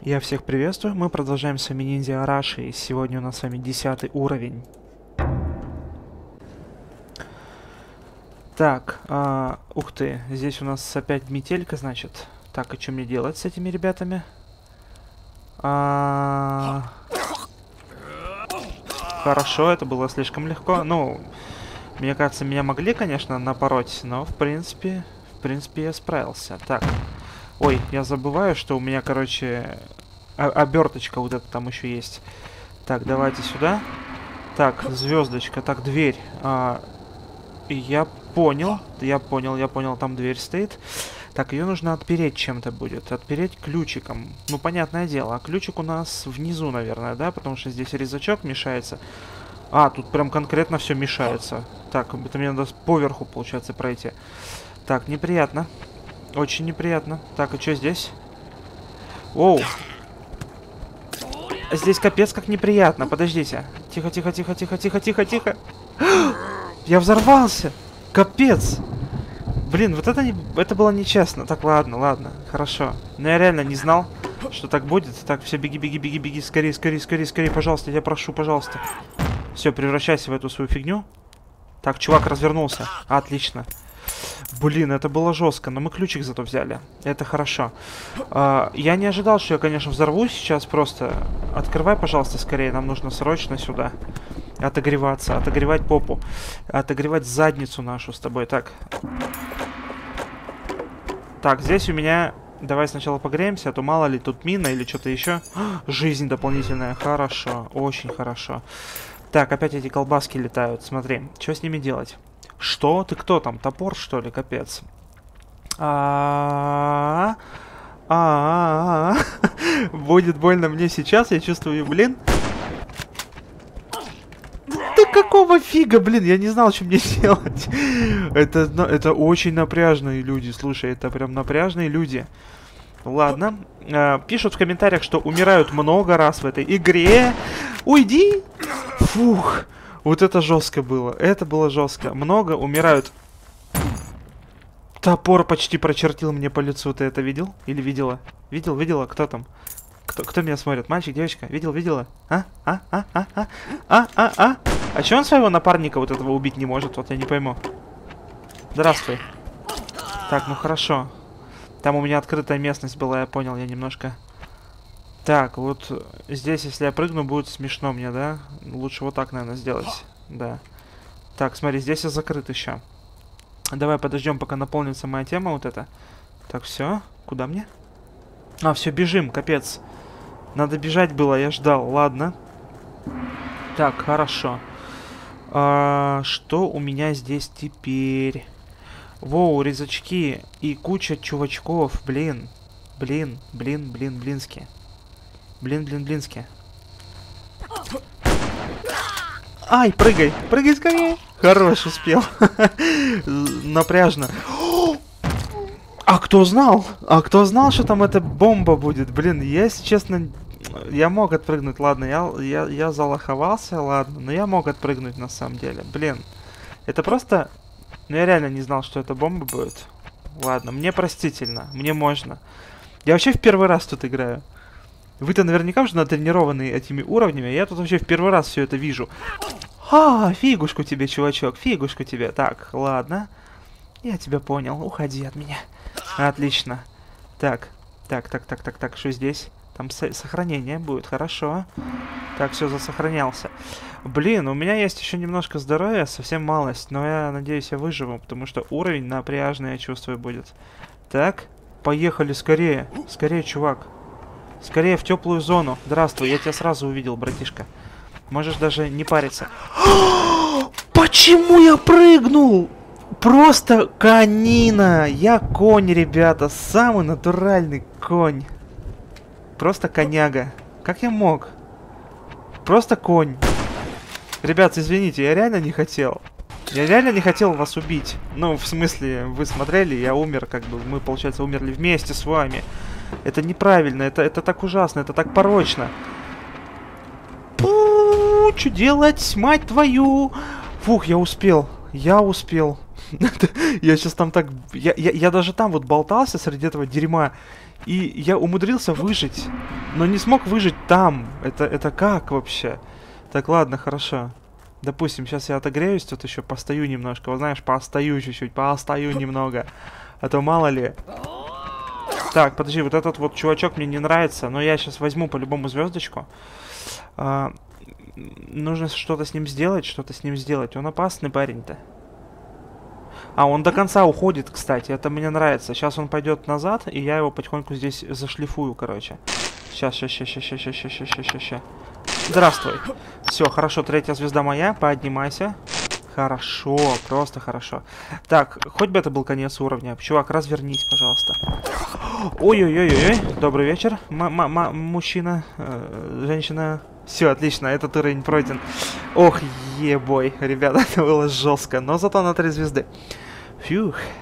Я всех приветствую, мы продолжаем с вами Ниндзя Араши, и сегодня у нас с вами 10 уровень. Так, ух ты, здесь у нас опять метелька, значит. Так, и что мне делать с этими ребятами? Хорошо, это было слишком легко. Ну, мне кажется, меня могли, конечно, напороть, но в принципе я справился. Так, ой, я забываю, что у меня, короче... оберточка вот эта там еще есть. Так, давайте сюда. Так, звездочка. Так, дверь. Я понял, там дверь стоит. Так, ее нужно отпереть чем-то будет. Отпереть ключиком. Ну, понятное дело. А ключик у нас внизу, наверное, да? Потому что здесь резачок мешается. Тут прям конкретно все мешается. Так, это мне надо поверху, получается, пройти. Так, неприятно. Очень неприятно. Так, и что здесь? Оу. Здесь капец как неприятно. Подождите. Тихо. Я взорвался. Капец. Блин, вот это было нечестно. Так, ладно. Хорошо. Но я реально не знал, что так будет. Так, все, беги. Скорее, пожалуйста, я прошу, пожалуйста. Все, превращайся в эту свою фигню. Так, чувак развернулся. Отлично. Блин, это было жестко, но мы ключик зато взяли. Это хорошо. Я не ожидал, что я, конечно, взорвусь сейчас. Просто открывай, пожалуйста, скорее. Нам нужно срочно сюда отогреваться. Отогревать попу. Отогревать задницу нашу с тобой. Так. Так, здесь у меня... Давай сначала погреемся, а то мало ли тут мина или что-то еще. Жизнь дополнительная. Хорошо. Очень хорошо. Так, опять эти колбаски летают. Смотри, что с ними делать? Что? Ты кто там? Топор, что ли? Капец. Будет больно мне сейчас, я чувствую, блин. Да какого фига, блин? Я не знал, что мне делать. Это очень напряжные люди. Слушай, это прям напряжные люди. Ладно. Пишут в комментариях, что умирают много раз в этой игре. Уйди! Фух. Вот это жестко было. Это было жестко. Много умирают. Топор почти прочертил мне по лицу. Ты это видел? Или видела? Видела? Кто там? Кто меня смотрит? Мальчик, девочка? Видела? А чё он своего напарника вот этого убить не может? Вот я не пойму. Здравствуй. Так, ну хорошо. Там у меня открытая местность была, я понял, я немножко... Так, вот здесь, если я прыгну, будет смешно мне, да? Лучше вот так, наверное, сделать. Да. Так, смотри, здесь я закрыт еще. Давай подождем, пока наполнится моя тема вот эта. Так, все. Куда мне? Все, бежим, капец. Надо бежать было, я ждал. Ладно. Так, хорошо. Что у меня здесь теперь? Воу, резачки и куча чувачков. Блински. Блински. Ай, прыгай скорее. Хорош, успел. Напряжно. А кто знал, что там эта бомба будет? Блин, я, если честно, я мог отпрыгнуть. Ладно, я залоховался, ладно, но я мог отпрыгнуть на самом деле. Блин, это просто... Ну, я реально не знал, что эта бомба будет. Ладно, мне простительно, мне можно. Я вообще в первый раз тут играю. Вы-то наверняка уже натренированы этими уровнями, я тут вообще в первый раз все это вижу. Фигушку тебе, чувачок, фигушку тебе. Так, ладно. Я тебя понял, уходи от меня. Отлично. Так, что здесь? Там сохранение будет, хорошо. Так, все, засохранялся. Блин, у меня есть еще немножко здоровья, совсем малость, но я надеюсь, я выживу, потому что уровень напряжный, я чувствую, будет. Так, поехали скорее. Скорее, чувак. Скорее в теплую зону. Здравствуй, я тебя сразу увидел, братишка. Можешь даже не париться. Почему я прыгнул? Просто конина. Я конь, ребята. Самый натуральный конь. Просто коняга. Как я мог? Просто конь. Ребят, извините, я реально не хотел. Я реально не хотел вас убить. Ну, в смысле, вы смотрели, я умер, как бы. Мы, получается, умерли вместе с вами. Это неправильно, это так ужасно, это так порочно. Что делать, мать твою? Фух, я успел. Я успел. Я сейчас там так... Я даже там вот болтался среди этого дерьма. И я умудрился выжить, но не смог выжить там. Это как вообще? Так, ладно, хорошо. Допустим, сейчас я отогреюсь, тут еще постою немножко. Вот знаешь, постою чуть-чуть, постою немного. А то мало ли. Так, подожди, вот этот вот чувачок мне не нравится, но я сейчас возьму по-любому звездочку. Нужно что-то с ним сделать, Он опасный парень-то. А, он до конца уходит, кстати, это мне нравится. Сейчас он пойдет назад, и я его потихоньку здесь зашлифую, короче. Сейчас. Здравствуй. Все, хорошо, 3-я звезда моя, поднимайся. Хорошо, просто хорошо. Так, хоть бы это был конец уровня. Чувак, развернись, пожалуйста. Ой-ой-ой-ой, добрый вечер, мужчина, женщина. Все, отлично, этот уровень пройден. Ох, ебой, ребята, это было жестко, но зато на 3 звезды. Фух,